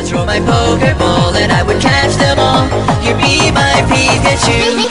I'd throw my poker ball and I would catch them all. You'd be my Pikachu.